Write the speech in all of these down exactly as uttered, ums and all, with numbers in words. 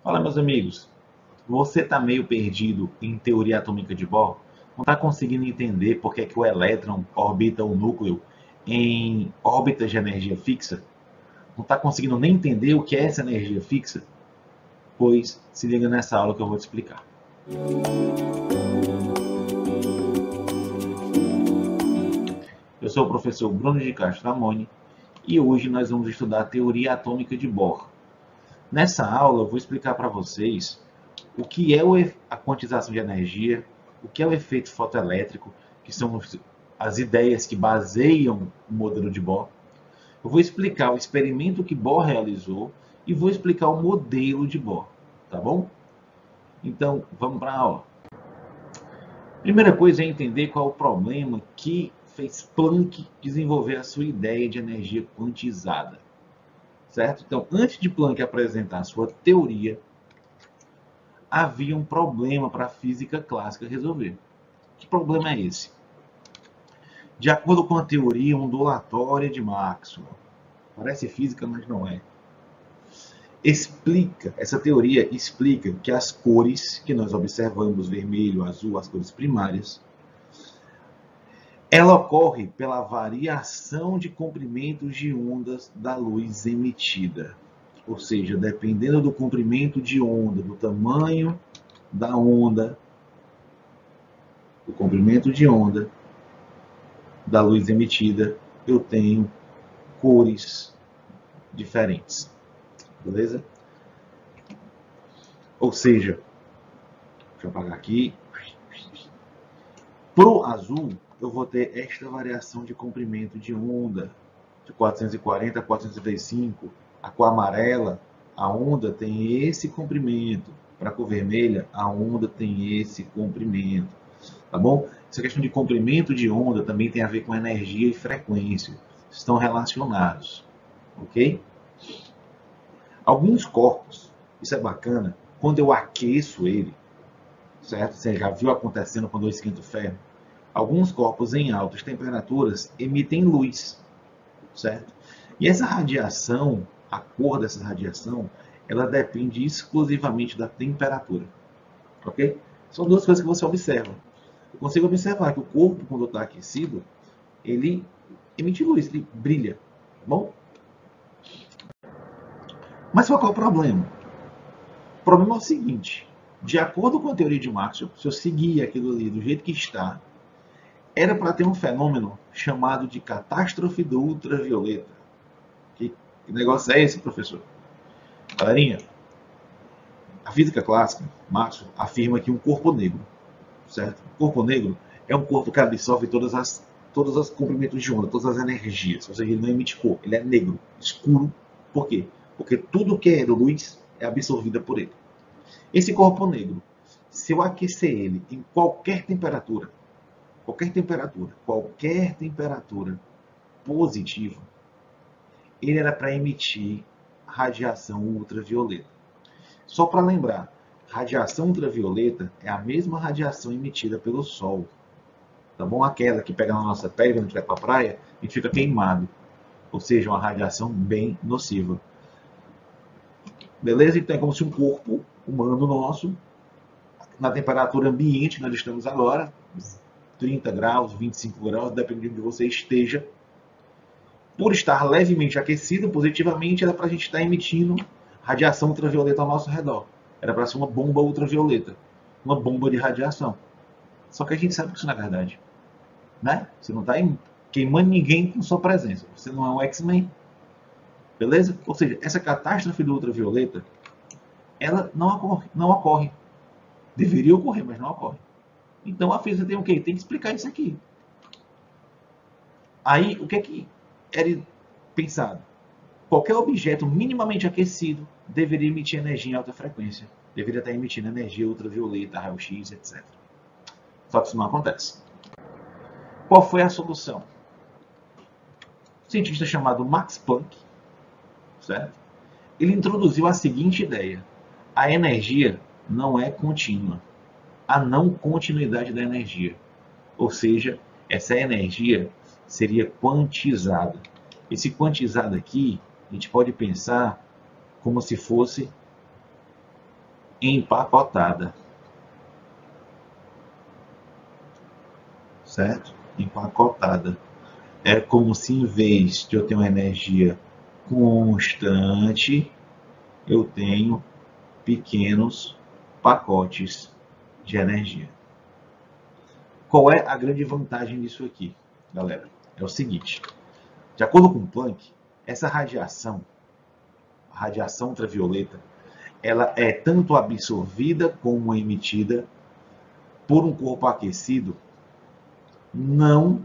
Fala, meus amigos. Você está meio perdido em teoria atômica de Bohr? Não está conseguindo entender por que, é que o elétron orbita o núcleo em órbitas de energia fixa? Não está conseguindo nem entender o que é essa energia fixa? Pois se liga nessa aula que eu vou te explicar. Eu sou o professor Bruno de Castro Amoni e hoje nós vamos estudar a teoria atômica de Bohr. Nessa aula eu vou explicar para vocês o que é a quantização de energia, o que é o efeito fotoelétrico, que são as ideias que baseiam o modelo de Bohr. Eu vou explicar o experimento que Bohr realizou e vou explicar o modelo de Bohr, tá bom? Então, vamos para a aula. Primeira coisa é entender qual é o problema que fez Planck desenvolver a sua ideia de energia quantizada, certo? Então, antes de Planck apresentar a sua teoria, havia um problema para a física clássica resolver. Que problema é esse? De acordo com a teoria ondulatória de Maxwell, parece física, mas não é. Explica, essa teoria explica que as cores que nós observamos, vermelho, azul, as cores primárias, ela ocorre pela variação de comprimentos de ondas da luz emitida. Ou seja, dependendo do comprimento de onda, do tamanho da onda, do comprimento de onda da luz emitida, eu tenho cores diferentes. Beleza? Ou seja, deixa eu apagar aqui. Para o azul, eu vou ter esta variação de comprimento de onda, de quatrocentos e quarenta a quatrocentos e trinta e cinco. A cor amarela, a onda tem esse comprimento. Para a cor vermelha, a onda tem esse comprimento. Tá bom? Essa questão de comprimento de onda também tem a ver com energia e frequência. Estão relacionados. Ok? Alguns corpos, isso é bacana, quando eu aqueço ele, certo? Você já viu acontecendo quando eu esquento ferro? Alguns corpos em altas temperaturas emitem luz, certo? E essa radiação, a cor dessa radiação, ela depende exclusivamente da temperatura, ok? São duas coisas que você observa. Eu consigo observar que o corpo, quando está aquecido, ele emite luz, ele brilha, tá bom? Mas qual é o problema? O problema é o seguinte, de acordo com a teoria de Maxwell, se eu seguir aquilo ali do jeito que está, era para ter um fenômeno chamado de catástrofe do ultravioleta. Que, que negócio é esse, professor? Galerinha, a física clássica, Maxwell, afirma que um corpo negro, certo? O corpo negro é um corpo que absorve todas as, todos os comprimentos de onda, todas as energias. Ou seja, ele não emite cor, ele é negro, escuro. Por quê? Porque tudo que é luz é absorvida por ele. Esse corpo negro, se eu aquecer ele em qualquer temperatura, qualquer temperatura, qualquer temperatura positiva, ele era para emitir radiação ultravioleta. Só para lembrar, radiação ultravioleta é a mesma radiação emitida pelo Sol. Tá bom? Aquela que pega na nossa pele quando a gente vai para a praia e fica queimado. Ou seja, uma radiação bem nociva. Beleza? Então é como se um corpo humano nosso, na temperatura ambiente que nós estamos agora, trinta graus, vinte e cinco graus, dependendo de onde você esteja, por estar levemente aquecido positivamente, era para a gente estar emitindo radiação ultravioleta ao nosso redor. Era para ser uma bomba ultravioleta, uma bomba de radiação. Só que a gente sabe que isso não é verdade, né? Você não está queimando ninguém com sua presença. Você não é um X-Men. Beleza? Ou seja, essa catástrofe do ultravioleta, ela não ocorre, não ocorre. Deveria ocorrer, mas não ocorre. Então a física tem o quê? Tem que explicar isso aqui. Aí, o que é que era pensado? Qualquer objeto minimamente aquecido deveria emitir energia em alta frequência. Deveria estar emitindo energia ultravioleta, raio-x, etcétera. Só que isso não acontece. Qual foi a solução? Um cientista chamado Max Planck, certo? Ele introduziu a seguinte ideia: a energia não é contínua. A não continuidade da energia. Ou seja, essa energia seria quantizada. Esse quantizado aqui, a gente pode pensar como se fosse empacotada. Certo? Empacotada. É como se em vez de eu ter uma energia constante, eu tenho pequenos pacotes de energia. Qual é a grande vantagem disso aqui, galera? É o seguinte, de acordo com Planck, essa radiação, a radiação ultravioleta, ela é tanto absorvida como emitida por um corpo aquecido, não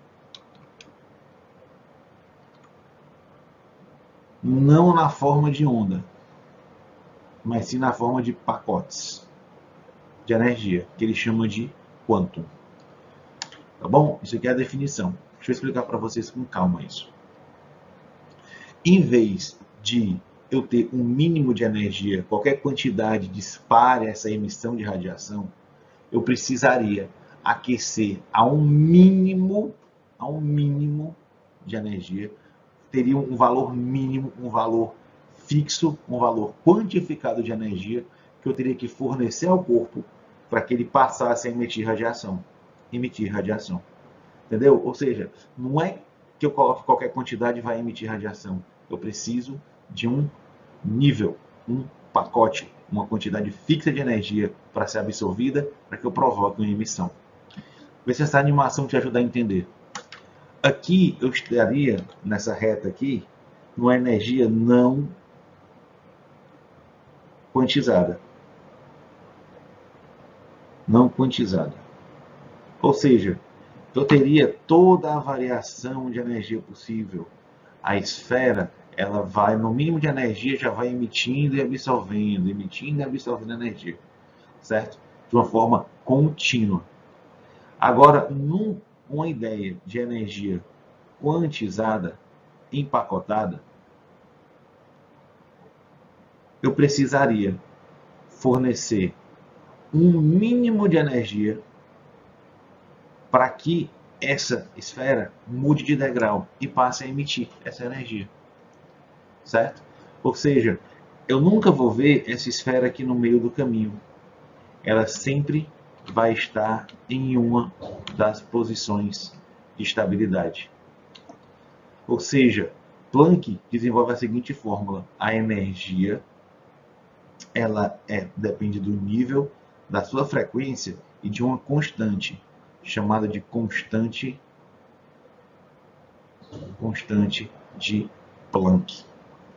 não na forma de onda, mas sim na forma de pacotes de energia, que ele chama de quantum. Tá bom? Isso aqui é a definição. Deixa eu explicar para vocês com calma isso. Em vez de eu ter um mínimo de energia, qualquer quantidade dispare essa emissão de radiação, eu precisaria aquecer a um mínimo, a um mínimo de energia, teria um valor mínimo, um valor fixo, um valor quantificado de energia que eu teria que fornecer ao corpo para que ele passasse a emitir radiação. Emitir radiação. Entendeu? Ou seja, não é que eu coloque qualquer quantidade e vai emitir radiação. Eu preciso de um nível, um pacote, uma quantidade fixa de energia para ser absorvida, para que eu provoque uma emissão. Vê se essa animação te ajuda a entender. Aqui eu estaria, nessa reta aqui, numa energia não quantizada. Não quantizada. Ou seja, eu teria toda a variação de energia possível. A esfera, ela vai, no mínimo de energia, já vai emitindo e absorvendo, emitindo e absorvendo energia. Certo? De uma forma contínua. Agora, numa ideia de energia quantizada, empacotada, eu precisaria fornecer um mínimo de energia para que essa esfera mude de degrau e passe a emitir essa energia. Certo? Ou seja, eu nunca vou ver essa esfera aqui no meio do caminho. Ela sempre vai estar em uma das posições de estabilidade. Ou seja, Planck desenvolve a seguinte fórmula: a energia ela é, depende do nível, da sua frequência e de uma constante, chamada de constante, constante de Planck.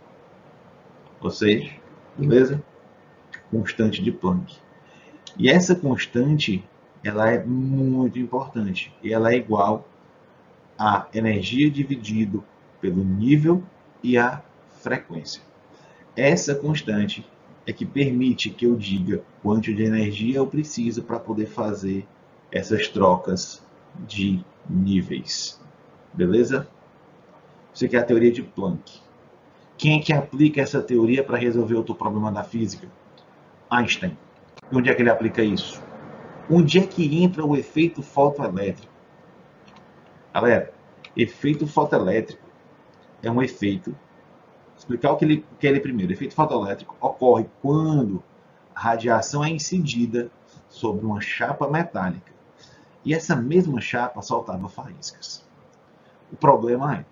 Ou seja, beleza? Constante de Planck. E essa constante, ela é muito importante. E ela é igual a energia dividido pelo nível e a frequência. Essa constante é que permite que eu diga quanto de energia eu preciso para poder fazer essas trocas de níveis. Beleza? Isso aqui é a teoria de Planck. Quem é que aplica essa teoria para resolver outro problema da física? Einstein. E onde é que ele aplica isso? Onde é que entra o efeito fotoelétrico? Galera, efeito fotoelétrico é um efeito. Vou explicar o que ele quer ele primeiro. O efeito fotoelétrico ocorre quando a radiação é incidida sobre uma chapa metálica. E essa mesma chapa soltava faíscas. O problema é,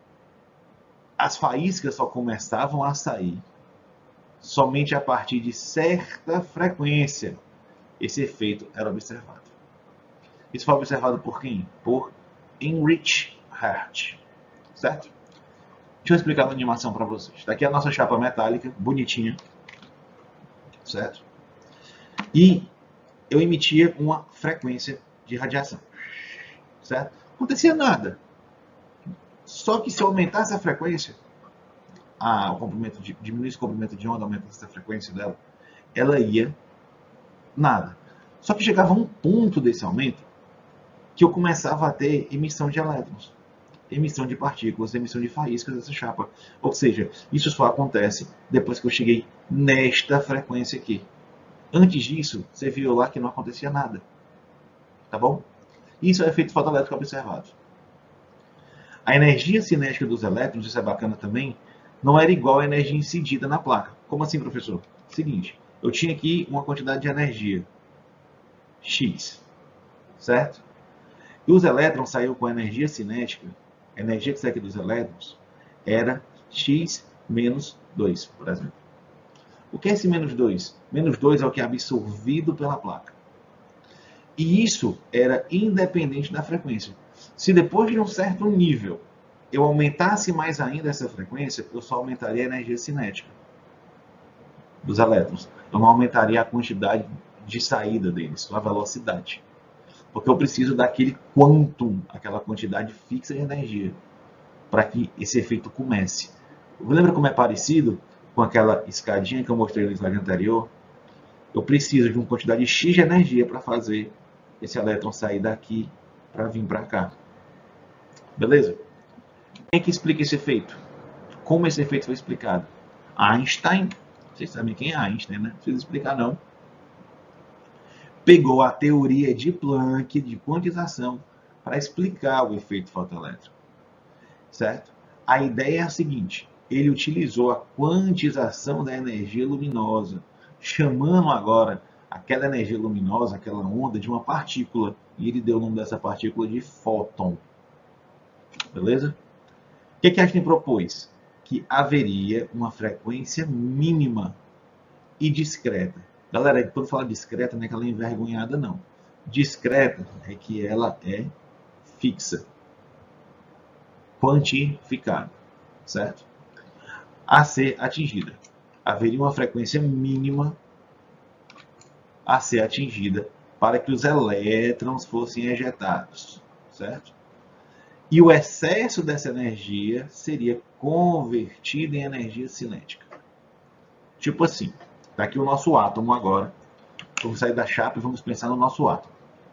as faíscas só começavam a sair somente a partir de certa frequência. Esse efeito era observado. Isso foi observado por quem? Por Heinrich Hertz. Certo? Deixa eu explicar a animação para vocês. Daqui é a nossa chapa metálica, bonitinha. Certo? E eu emitia uma frequência de radiação. Certo? Não acontecia nada. Só que se eu aumentasse a frequência, ah, o comprimento de, diminuísse o comprimento de onda, aumentasse a frequência dela, ela ia nada. Só que chegava um ponto desse aumento que eu começava a ter emissão de elétrons, emissão de partículas, emissão de faíscas dessa chapa. Ou seja, isso só acontece depois que eu cheguei nesta frequência aqui. Antes disso, você viu lá que não acontecia nada. Tá bom? Isso é efeito fotoelétrico observado. A energia cinética dos elétrons, isso é bacana também, não era igual à energia incidida na placa. Como assim, professor? Seguinte, eu tinha aqui uma quantidade de energia, X, certo? E os elétrons saíram com a energia cinética, a energia que sai aqui dos elétrons era X menos dois, por exemplo. O que é esse menos dois? Menos dois é o que é absorvido pela placa. E isso era independente da frequência. Se depois de um certo nível eu aumentasse mais ainda essa frequência, eu só aumentaria a energia cinética dos elétrons. Eu não aumentaria a quantidade de saída deles, só a velocidade. Porque eu preciso daquele quantum, aquela quantidade fixa de energia, para que esse efeito comece. Lembra como é parecido com aquela escadinha que eu mostrei no slide anterior? Eu preciso de uma quantidade X de energia para fazer esse elétron sair daqui para vir para cá. Beleza? Quem é que explica esse efeito? Como esse efeito foi explicado? Einstein, vocês sabem quem é Einstein, né? Não precisa explicar não. Pegou a teoria de Planck de quantização para explicar o efeito fotoelétrico. Certo? A ideia é a seguinte, ele utilizou a quantização da energia luminosa, chamando agora aquela energia luminosa, aquela onda, de uma partícula, e ele deu o nome dessa partícula de fóton. Beleza? O que, que Einstein propôs? Que haveria uma frequência mínima e discreta. Galera, quando fala discreta, não é que ela é envergonhada, não. Discreta é que ela é fixa, quantificada, certo? A ser atingida. Haveria uma frequência mínima a ser atingida para que os elétrons fossem ejetados, certo? E o excesso dessa energia seria convertido em energia cinética. Tipo assim, está aqui o nosso átomo agora. Vamos sair da chapa e vamos pensar no nosso átomo.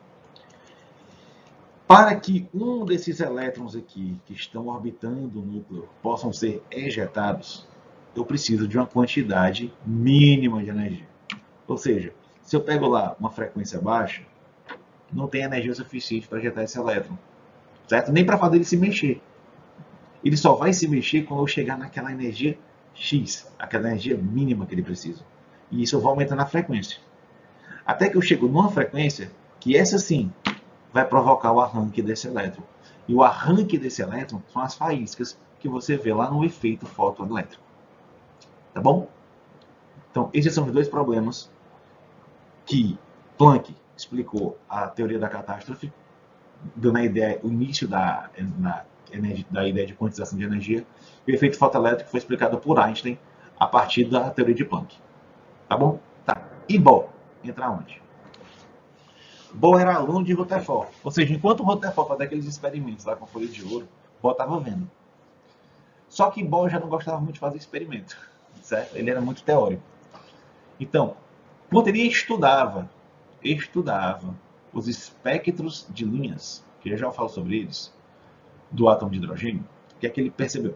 Para que um desses elétrons aqui, que estão orbitando o núcleo, possam ser ejetados, eu preciso de uma quantidade mínima de energia. Ou seja, se eu pego lá uma frequência baixa, não tem energia suficiente para ejetar esse elétron. Certo? Nem para fazer ele se mexer. Ele só vai se mexer quando eu chegar naquela energia X, aquela energia mínima que ele precisa. E isso eu vou aumentando a frequência. Até que eu chego numa frequência que essa sim vai provocar o arranque desse elétron. E o arranque desse elétron são as faíscas que você vê lá no efeito fotoelétrico. Tá bom? Então, esses são os dois problemas que Planck explicou a teoria da catástrofe, dando a ideia, o início da, na, da ideia de quantização de energia, e o efeito fotoelétrico foi explicado por Einstein a partir da teoria de Planck. Tá bom? Tá. E Bohr entra onde? Bohr era aluno de Rutherford. Ou seja, enquanto o Rutherford fazia aqueles experimentos lá com a folha de ouro, Bohr estava vendo. Só que Bohr já não gostava muito de fazer experimento, certo? Ele era muito teórico. Então, quando ele estudava, estudava os espectros de linhas, que eu já falo sobre eles, do átomo de hidrogênio, o que é que ele percebeu?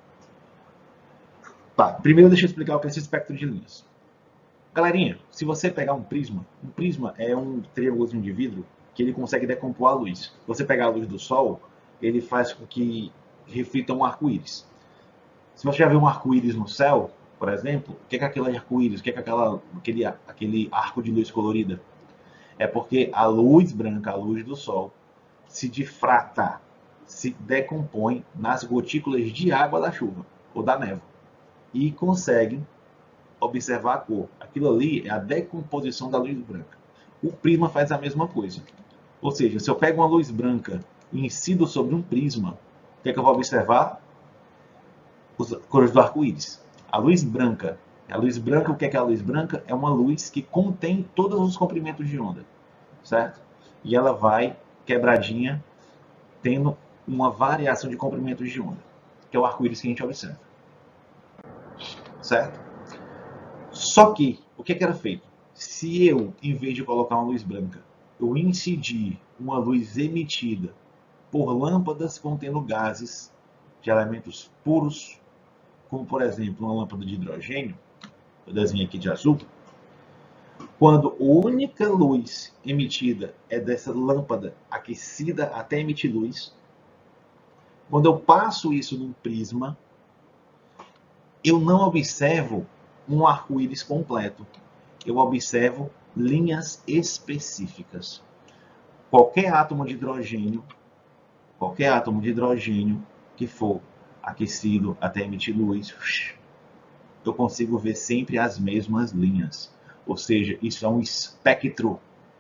Tá, primeiro deixa eu explicar o que é esse espectro de linhas. Galerinha, se você pegar um prisma, um prisma é um triângulozinho de vidro que ele consegue decompor a luz. Se você pegar a luz do sol, ele faz com que reflita um arco-íris. Se você já viu um arco-íris no céu, por exemplo, o que é aquele arco-íris? O que é aquela, aquele, aquele arco de luz colorida? É porque a luz branca, a luz do sol, se difrata, se decompõe nas gotículas de água da chuva ou da névoa e conseguem observar a cor. Aquilo ali é a decomposição da luz branca. O prisma faz a mesma coisa. Ou seja, se eu pego uma luz branca e incido sobre um prisma, o que é que eu vou observar? As cores do arco-íris. A luz branca. A luz branca, o que é a luz branca? É uma luz que contém todos os comprimentos de onda, certo? E ela vai quebradinha, tendo uma variação de comprimentos de onda, que é o arco-íris que a gente observa, certo? Só que, o que, é que era feito? Se eu, em vez de colocar uma luz branca, eu incidir uma luz emitida por lâmpadas contendo gases de elementos puros, como por exemplo uma lâmpada de hidrogênio, eu desenho aqui de azul, quando a única luz emitida é dessa lâmpada aquecida até emitir luz, quando eu passo isso num prisma, eu não observo um arco-íris completo. eu observo linhas específicas. Qualquer átomo de hidrogênio, qualquer átomo de hidrogênio que for aquecido até emitir luz, eu consigo ver sempre as mesmas linhas. Ou seja, isso é um espectro.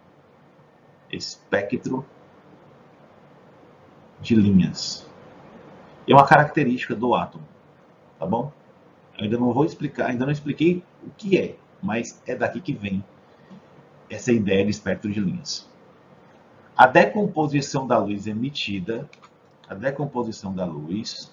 Espectro de linhas. É uma característica do átomo, tá bom? Eu ainda não vou explicar, ainda não expliquei o que é, mas é daqui que vem essa ideia de espectro de linhas. A decomposição da luz emitida, a decomposição da luz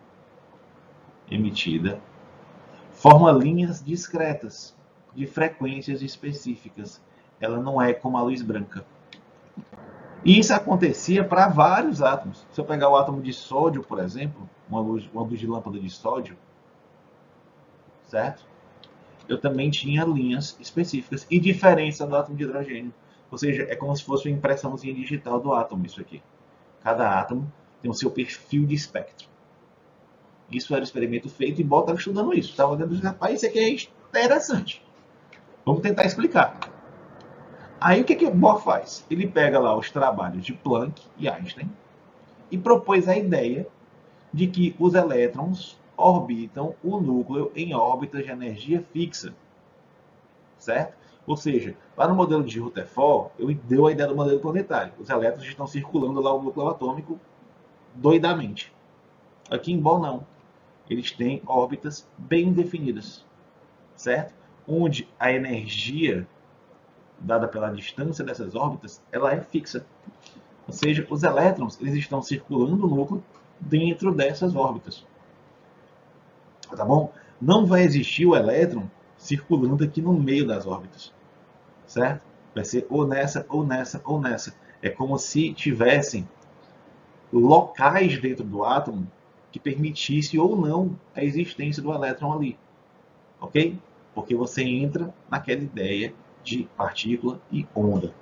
emitida forma linhas discretas de frequências específicas. Ela não é como a luz branca. E isso acontecia para vários átomos. Se eu pegar o átomo de sódio, por exemplo, uma luz, uma luz de lâmpada de sódio, certo? Eu também tinha linhas específicas e diferença do átomo de hidrogênio. Ou seja, é como se fosse uma impressãozinha digital do átomo, isso aqui. Cada átomo tem o seu perfil de espectro. Isso era o experimento feito e Bohr estava estudando isso. Estava olhando, rapaz, isso aqui é interessante. Vamos tentar explicar. Aí o que, que o Bohr faz? Ele pega lá os trabalhos de Planck e Einstein e propôs a ideia de que os elétrons orbitam o núcleo em órbitas de energia fixa. Certo? Ou seja, lá no modelo de Rutherford, eu dei a ideia do modelo planetário. Os elétrons estão circulando lá o núcleo atômico doidamente. Aqui em Bohr, não. Eles têm órbitas bem definidas, certo? Onde a energia dada pela distância dessas órbitas, ela é fixa. Ou seja, os elétrons eles estão circulando o núcleo dentro dessas órbitas. Tá bom? Não vai existir o elétron circulando aqui no meio das órbitas, certo? Vai ser ou nessa, ou nessa, ou nessa. É como se tivessem locais dentro do átomo que permitisse ou não a existência do elétron ali, ok? Porque você entra naquela ideia de partícula e onda.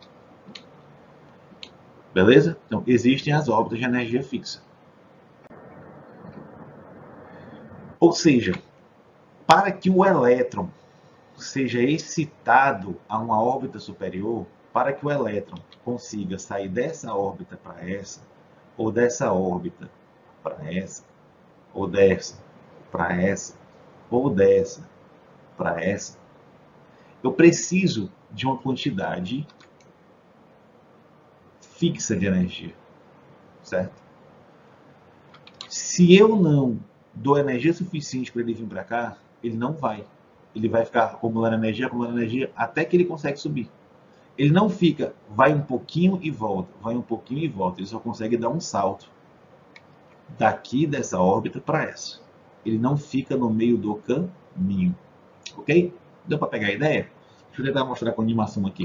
Beleza? Então, existem as órbitas de energia fixa. Ou seja, para que o elétron seja excitado a uma órbita superior, para que o elétron consiga sair dessa órbita para essa, ou dessa órbita para essa, ou dessa para essa, ou dessa para essa, eu preciso de uma quantidade fixa de energia, certo? Se eu não dou energia suficiente para ele vir para cá, ele não vai. Ele vai ficar acumulando energia, acumulando energia, até que ele consegue subir. Ele não fica, vai um pouquinho e volta, vai um pouquinho e volta. Ele só consegue dar um salto daqui dessa órbita para essa. Ele não fica no meio do caminho. Ok? Deu para pegar a ideia? Deixa eu tentar mostrar com animação aqui.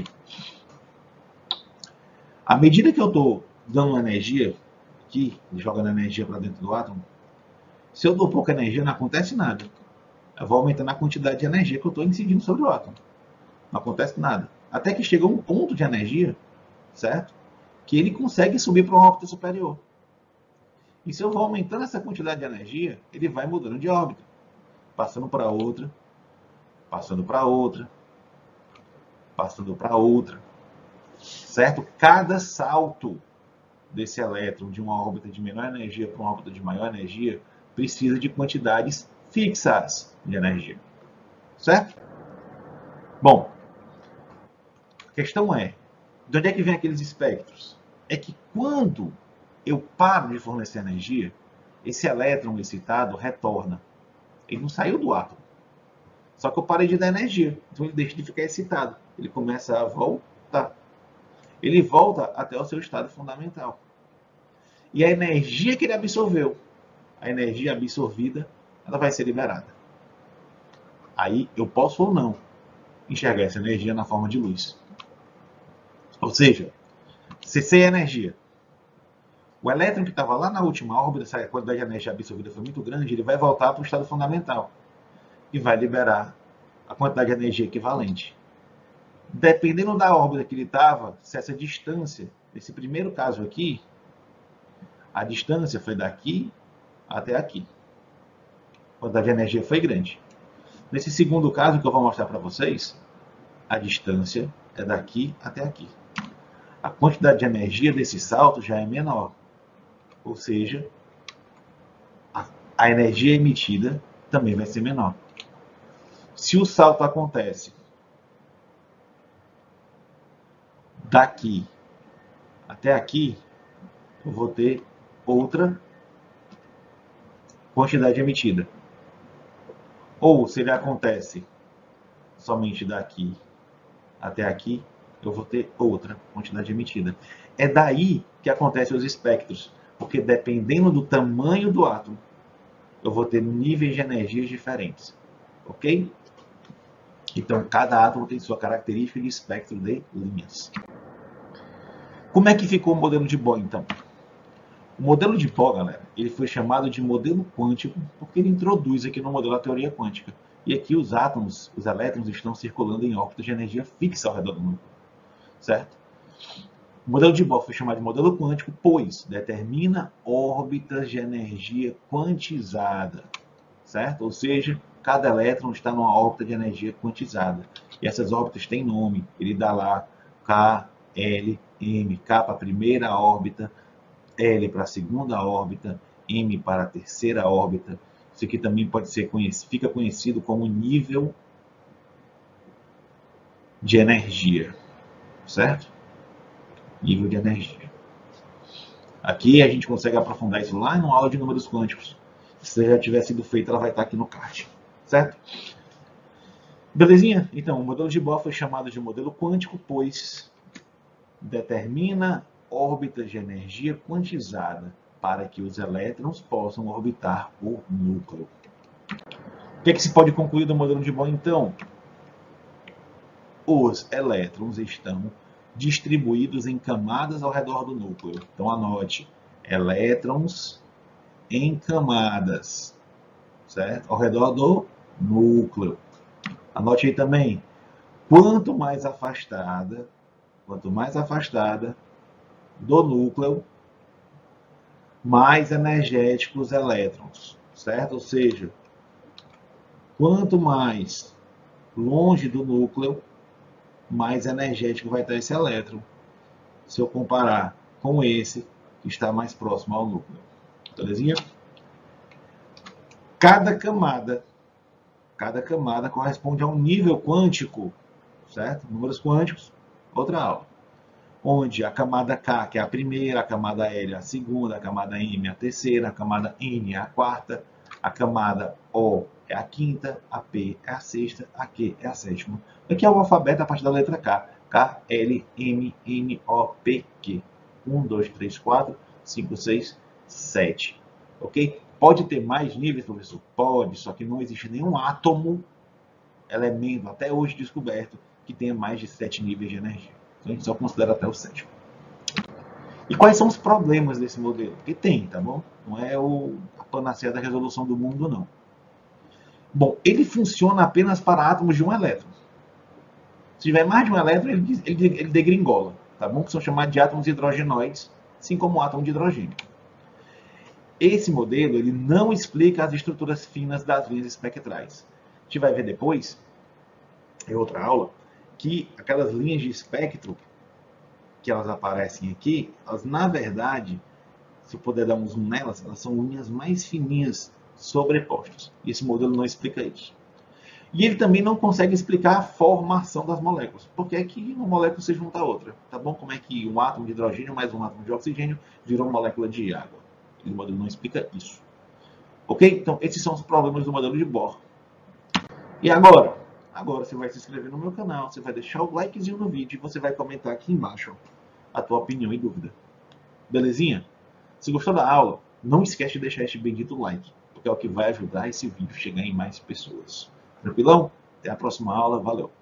À medida que eu estou dando energia aqui, jogando energia para dentro do átomo, se eu dou pouca energia, não acontece nada. Eu vou aumentando a quantidade de energia que eu estou incidindo sobre o átomo. Não acontece nada. Até que chega um ponto de energia, certo? Que ele consegue subir para uma órbita superior. E se eu vou aumentando essa quantidade de energia, ele vai mudando de órbita. Passando para outra, passando para outra, passando para outra. Certo? Cada salto desse elétron de uma órbita de menor energia para uma órbita de maior energia precisa de quantidades fixas de energia. Certo? Bom, a questão é, de onde é que vem aqueles espectros? É que quando eu paro de fornecer energia, esse elétron excitado retorna. Ele não saiu do átomo. Só que eu parei de dar energia. Então ele deixa de ficar excitado. Ele começa a voltar. Ele volta até o seu estado fundamental. E a energia que ele absorveu, a energia absorvida, ela vai ser liberada. Aí eu posso ou não enxergar essa energia na forma de luz. Ou seja, se sem energia, o elétron que estava lá na última órbita, se a quantidade de energia absorvida foi muito grande, ele vai voltar para o estado fundamental e vai liberar a quantidade de energia equivalente. Dependendo da órbita que ele estava, se essa distância, nesse primeiro caso aqui, a distância foi daqui até aqui. A quantidade de energia foi grande. Nesse segundo caso que eu vou mostrar para vocês, a distância é daqui até aqui. A quantidade de energia desse salto já é menor, ou seja, a, a energia emitida também vai ser menor. Se o salto acontece daqui até aqui, eu vou ter outra quantidade emitida. Ou se ele acontece somente daqui até aqui, eu vou ter outra quantidade emitida. É daí que acontecem os espectros, porque dependendo do tamanho do átomo, eu vou ter níveis de energias diferentes. Ok? Então, cada átomo tem sua característica de espectro de linhas. Como é que ficou o modelo de Bohr, então? O modelo de Bohr, galera, ele foi chamado de modelo quântico porque ele introduz aqui no modelo a teoria quântica. E aqui os átomos, os elétrons, estão circulando em órbitas de energia fixa ao redor do núcleo. Certo? O modelo de Bohr foi chamado de modelo quântico, pois determina órbitas de energia quantizada. Certo? Ou seja, cada elétron está numa órbita de energia quantizada. E essas órbitas têm nome. Ele dá lá K, L, M. K para a primeira órbita, L para a segunda órbita, M para a terceira órbita. Isso aqui também pode ser conhecido, fica conhecido como nível de energia, certo? Nível de energia. Aqui a gente consegue aprofundar isso lá no aula de números quânticos. Se já tiver sido feito, ela vai estar aqui no card, certo? Belezinha? Então, o modelo de Bohr foi chamado de modelo quântico, pois determina órbitas de energia quantizada para que os elétrons possam orbitar o núcleo. O que é que se pode concluir do modelo de Bohr, então? Os elétrons estão distribuídos em camadas ao redor do núcleo. Então, anote, elétrons em camadas, certo? Ao redor do núcleo. Anote aí também, quanto mais afastada, quanto mais afastada do núcleo, mais energéticos os elétrons, certo? Ou seja, quanto mais longe do núcleo, mais energético vai estar esse elétron, se eu comparar com esse que está mais próximo ao núcleo. Belezinha? Cada camada, cada camada corresponde a um nível quântico, certo? Números quânticos, outra aula. Onde a camada K, que é a primeira, a camada L é a segunda, a camada M é a terceira, a camada N é a quarta, a camada O é a quinta, a P é a sexta, a Q é a sétima. Aqui é o alfabeto a partir da letra K. K, L, M, N, O, P, Q. um, dois, três, quatro, cinco, seis, sete. Ok? Pode ter mais níveis, professor? Pode, só que não existe nenhum átomo, elemento, até hoje descoberto, que tenha mais de sete níveis de energia. Então a gente só considera até o sétimo. E quais são os problemas desse modelo? Que tem, tá bom? Não é o, a panaceia da resolução do mundo, não. Bom, ele funciona apenas para átomos de um elétron. Se tiver mais de um elétron, ele, ele, ele degringola, tá bom? Que são chamados de átomos hidrogenoides, assim como o átomo de hidrogênio. Esse modelo ele não explica as estruturas finas das linhas espectrais. A gente vai ver depois, em outra aula, que aquelas linhas de espectro que elas aparecem aqui, elas na verdade, se eu puder dar um zoom nelas, elas são linhas mais fininhas sobrepostas. E esse modelo não explica isso. E ele também não consegue explicar a formação das moléculas. Por que é que uma molécula se junta a outra? Tá bom? Como é que um átomo de hidrogênio mais um átomo de oxigênio virou uma molécula de água? O modelo não explica isso. Ok? Então, esses são os problemas do modelo de Bohr. E agora? Agora você vai se inscrever no meu canal, você vai deixar o likezinho no vídeo e você vai comentar aqui embaixo a tua opinião e dúvida. Belezinha? Se gostou da aula, não esquece de deixar este bendito like, porque é o que vai ajudar esse vídeo a chegar em mais pessoas. Tranquilão? Até a próxima aula. Valeu!